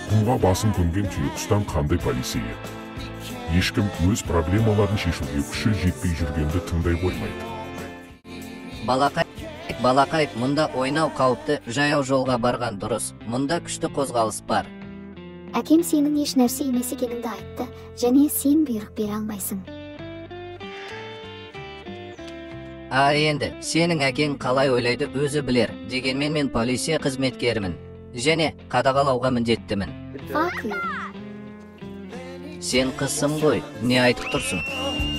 Құмға басын көмген түйеқұстан қандай полиция еді? Ешкім өз проблемаларын шешуге күші жетпей жүргенді тыңдай қоймайды. Балақай, мұнда ойнау қауіпті, жаяу жолға барған дұрыс. Мұнда күшті қозғалыс бар. Әкем сенің еш нәрсе емес екеніңді айтты, және сен бұйрық бере алмайсың. Енді, сенің әкең қалай ойлайды өзі білер. Дегенмен мен полиция қызметкерімін. Және қадағалауға міндеттімін. Fuck you. Сен қызсың ғой, не айтып тұрсың?